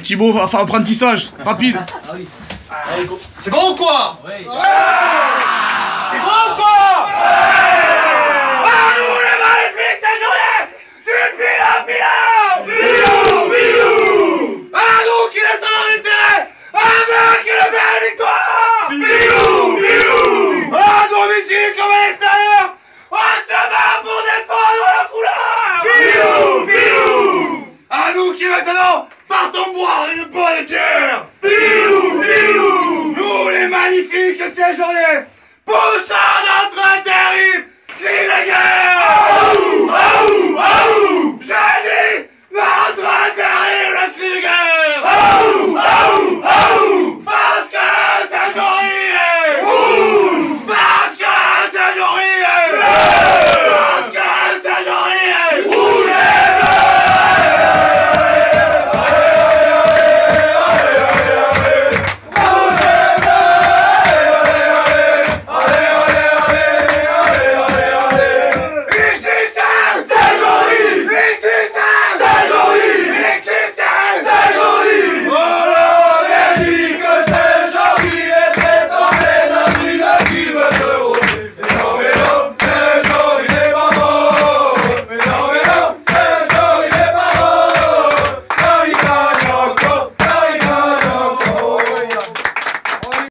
petit mot, enfin apprentissage, rapide. Ah oui. Allez, go. C'est bon ou quoi? Oui. C'est bon ou quoi? À nous les maléfiques, c'est journée du pilon. Pilou. À nous qui laissons l'arrêter avec une belle victoire. Pilou. À domicile comme à l'extérieur, on se bat pour défendre la couleur. Pilou. À nous qui maintenant partons boire une bonne bière. Pilou. Nous les magnifiques séjourniers, poussons notre terrible cri de guerre. J'ai dit notre terrible cri